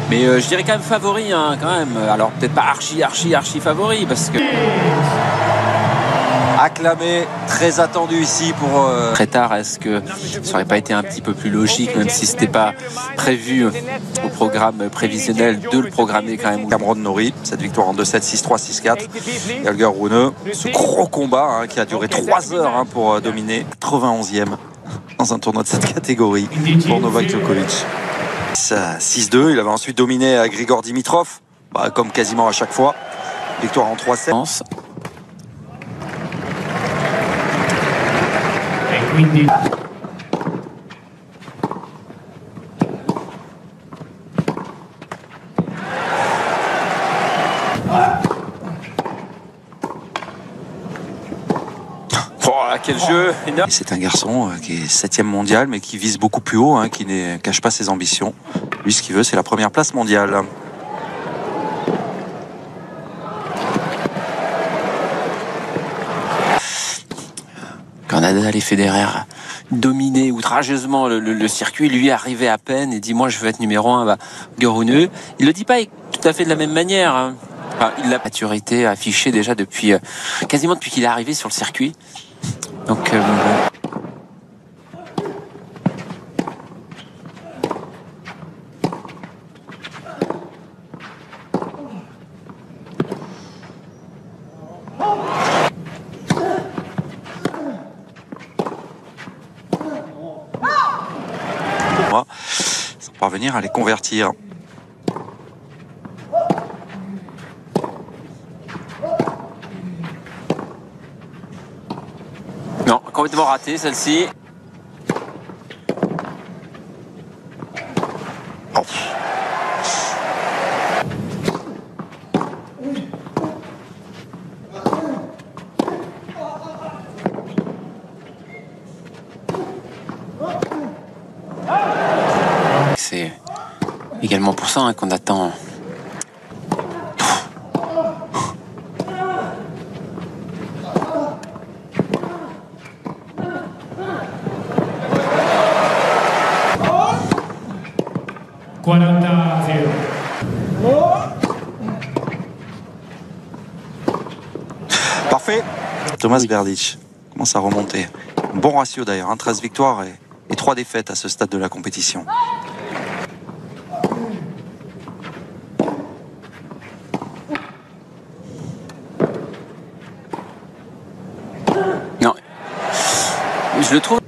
Mais je dirais quand même favori, hein, quand même. Alors peut-être pas archi favori, parce que acclamé, très attendu ici pour... très tard, est-ce que ça aurait pas été un petit peu plus logique, même si c'était pas prévu au programme prévisionnel, de le programmer quand même. Cameron Norrie, cette victoire en 2-7, 6-3, 6-4. Et Holger Rune, ce gros combat hein, qui a duré 3 heures hein, pour dominer. 91e dans un tournoi de cette catégorie pour Novak Djokovic. 6-2, il avait ensuite dominé Grigor Dimitrov, comme quasiment à chaque fois. Victoire en 3-7. Quel jeu énorme. C'est un garçon qui est 7e mondial mais qui vise beaucoup plus haut, hein, qui ne cache pas ses ambitions. Lui, ce qu'il veut, c'est la première place mondiale. Quand Nadal et Federer dominaient outrageusement le circuit, lui arrivait à peine et dit moi je veux être numéro 1. Rune, il le dit pas tout à fait de la même manière. Hein. Enfin, il a la maturité affichée déjà depuis quasiment depuis qu'il est arrivé sur le circuit. Donc sans parvenir à les convertir. non, complètement raté celle-ci. Oh. C'est également pour ça hein, qu'on attend. Parfait. Thomas Berdych commence à remonter. Bon ratio d'ailleurs, hein, 13 victoires et 3 défaites à ce stade de la compétition. Non, je le trouve.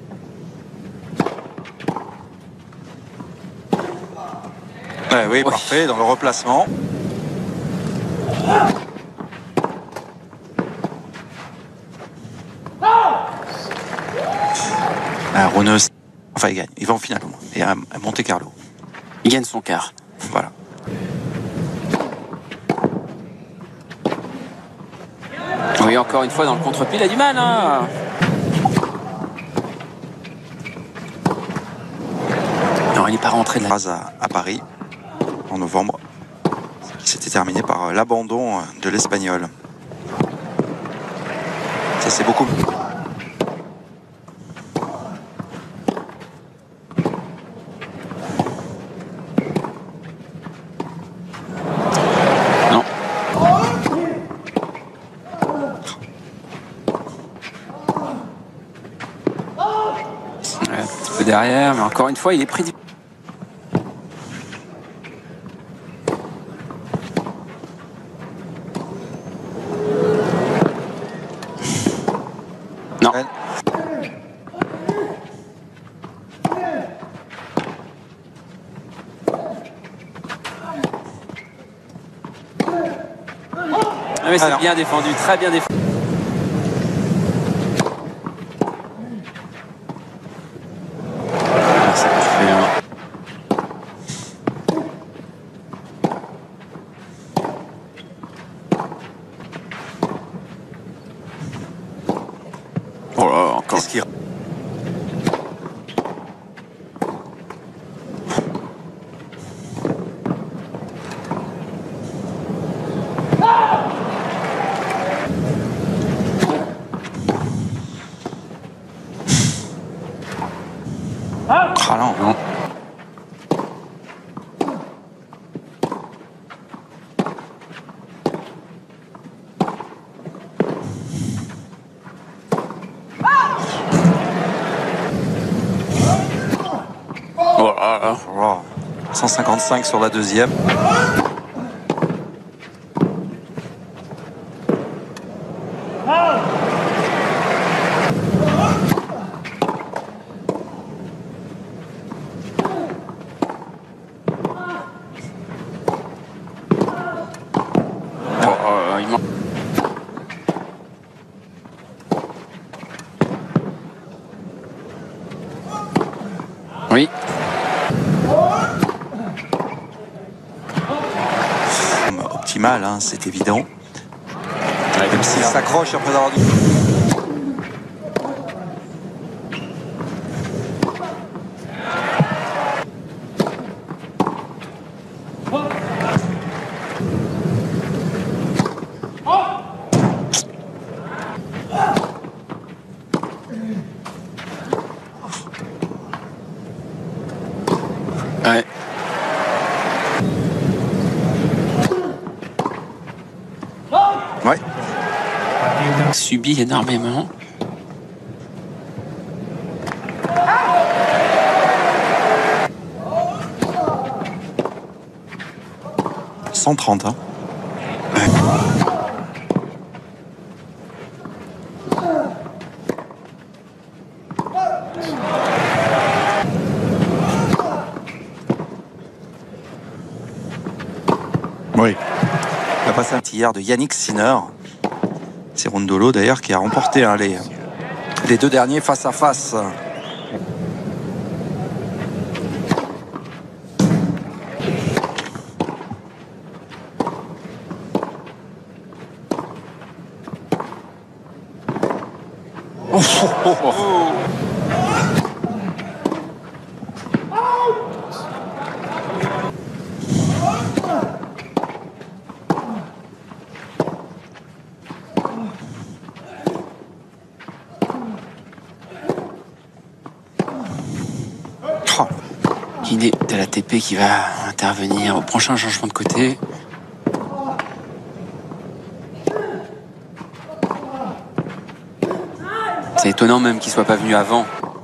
Oui, parfait, dans le replacement. Rune, enfin il gagne, il va en finale et à Monte Carlo. Il gagne son quart. Voilà. Oui, encore une fois dans le contre-pied, il a du mal. Hein. Non, il n'est pas rentré de la Phrase à Paris en novembre. C'était terminé par l'abandon de l'Espagnol. Ça c'est beaucoup. Non. Un petit peu derrière, mais encore une fois, il est pris. Non. Ah mais c'est bien défendu, très bien défendu. Ah, c'est parfait, hein. Oh là là, encore. Qu'est-ce qui... Ah non. 155 sur la deuxième. Oui. Optimal, hein, c'est évident. Même s'il s'accroche après avoir dit. Ouais. Ouais. Subit énormément. « 130, hein. Oui. Il a passé un tir de Yannick Sinner. C'est Rondolo d'ailleurs qui a remporté hein, les deux derniers face à face. Guiné de la TP qui va intervenir au prochain changement de côté. C'est étonnant même qu'il soit pas venu avant.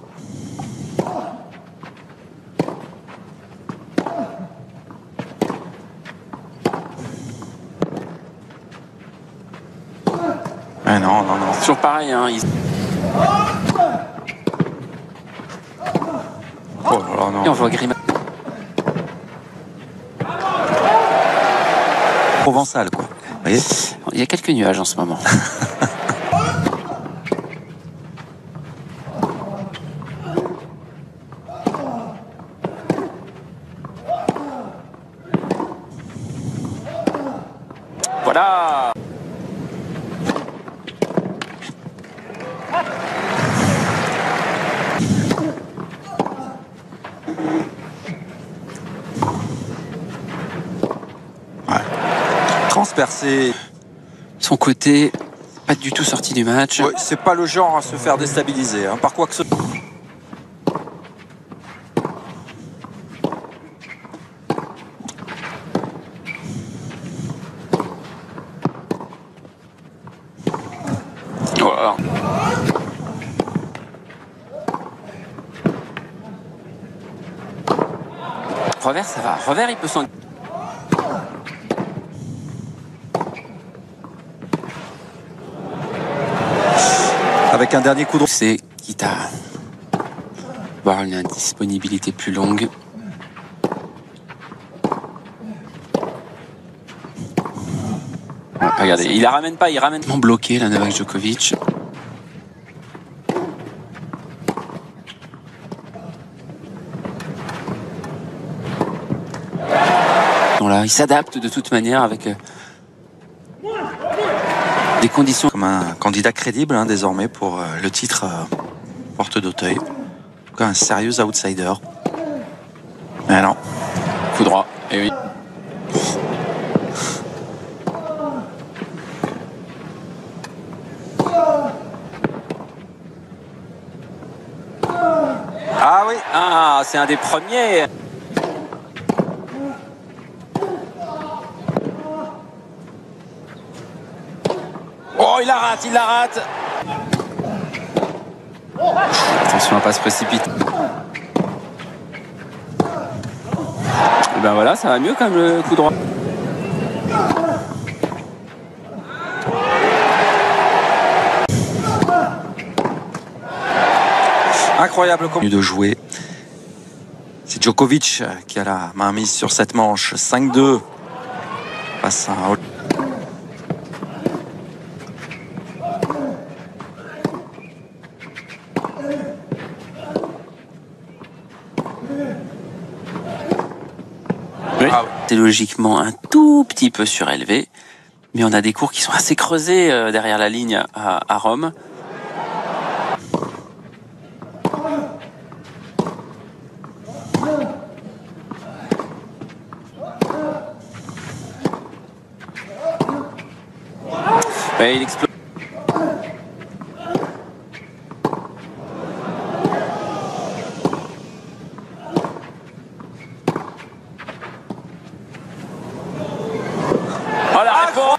Ah non. Toujours pareil, hein. Oh là là, non. Et on voit Grima. Provençal, quoi. Vous voyez ? Il y a quelques nuages en ce moment. Voilà. Transpercé. Son côté, pas du tout sorti du match. Oui, c'est pas le genre à se faire déstabiliser, hein, par quoi que ce soit. Voilà. Revers, ça va. Revers, il peut s'en... Avec un dernier coup de... C'est quitte à avoir une disponibilité plus longue. Regardez, il la ramène pas, il ramène bloqué là, Novak Djokovic. Donc là, il s'adapte de toute manière avec des conditions. Comme un candidat crédible hein, désormais pour le titre porte d'Auteuil. En tout cas, un sérieux outsider. Mais non. Coup droit, et oui. Ah oui. Ah, c'est un des premiers. Oh, il la rate, il la rate. Attention à pas se précipiter. ben voilà, ça va mieux quand même le coup droit. Incroyable comment de jouer. C'est Djokovic qui a la main mise sur cette manche. 5-2 face à un... Oui. C'est logiquement un tout petit peu surélevé, mais on a des cours qui sont assez creusés derrière la ligne à Rome. Ouais, il explose. Oh la réponse.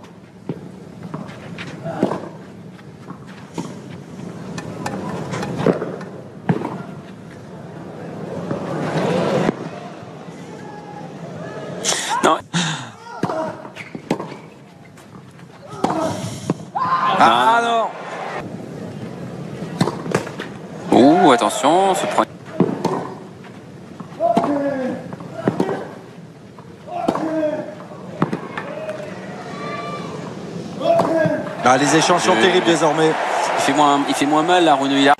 Non. Ah non. Ouh, attention, se prend. Ah, les échanges sont terribles désormais. Il fait moins mal là, Rune. Il a...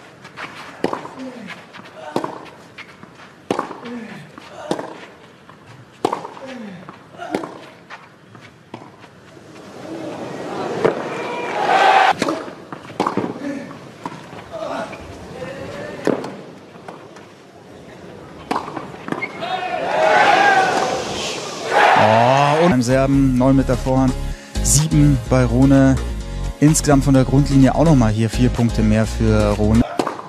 Beim Serben 9 mit der Vorhand, 7 bei Rune. Insgesamt von der Grundlinie auch nochmal hier 4 Punkte mehr für Rune.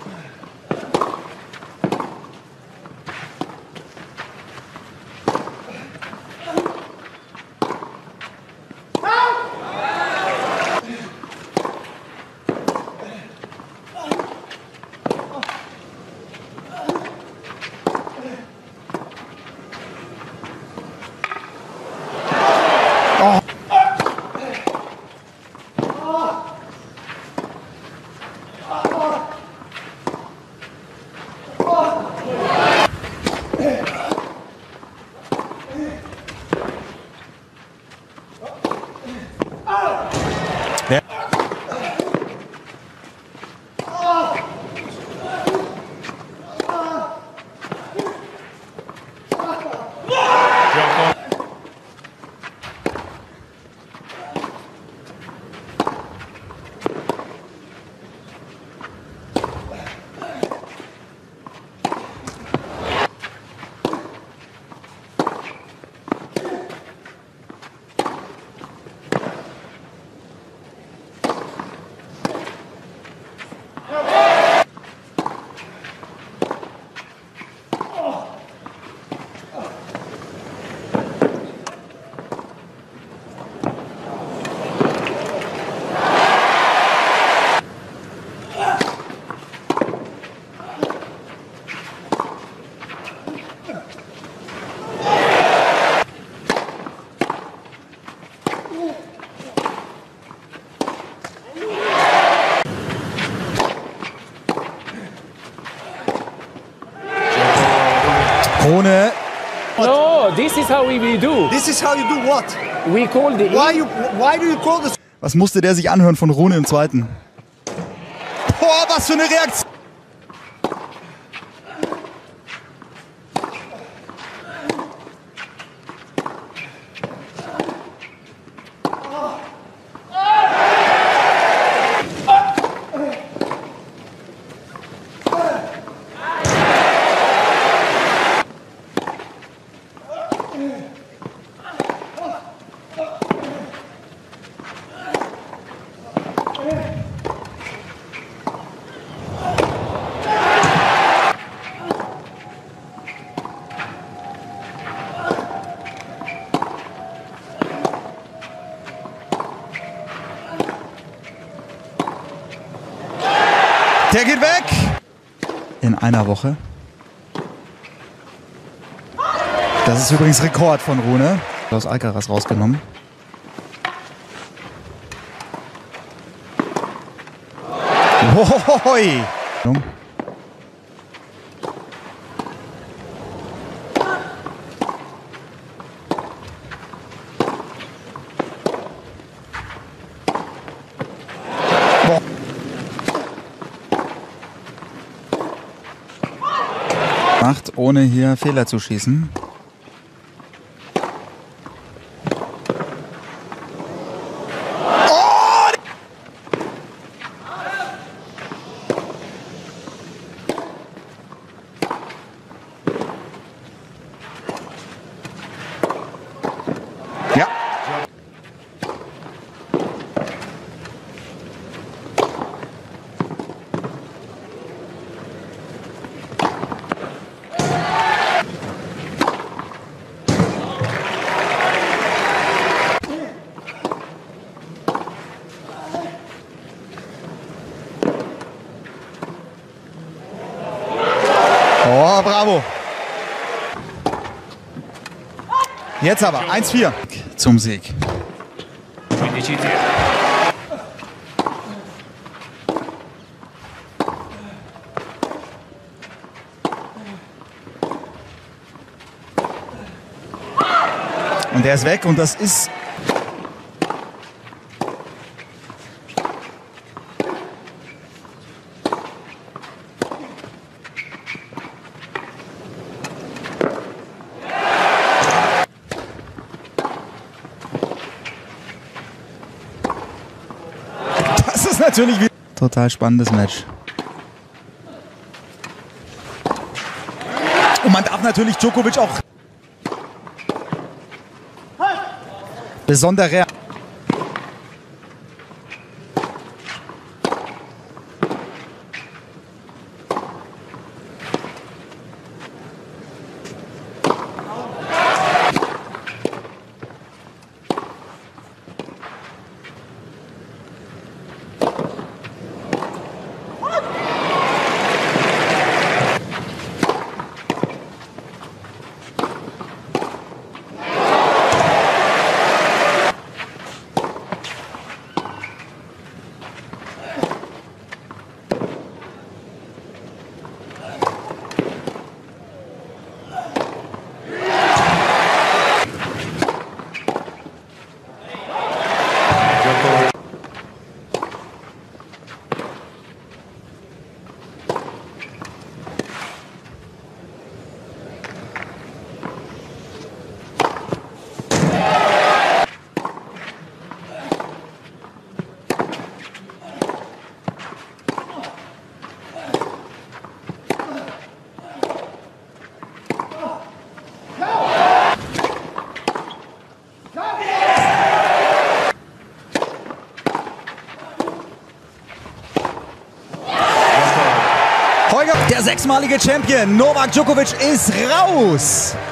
Rune. No, this is how we do. This is how you do what? We call the... Why do you call this? Was musste der sich anhören von Rune im zweiten? Boah, was für eine Reaktion! Der geht weg! In einer Woche. Das ist übrigens Rekord von Rune. Aus Alcaraz rausgenommen. Hohohoi! Macht, ohne hier Fehler zu schießen. Ja. Oh, bravo. Jetzt aber 1-4 zum Sieg. Und der ist weg und das ist... Das ist natürlich wieder... Total spannendes Match. Und man darf natürlich Djokovic auch... Besondere... Der sechsmalige Champion Novak Djokovic ist raus.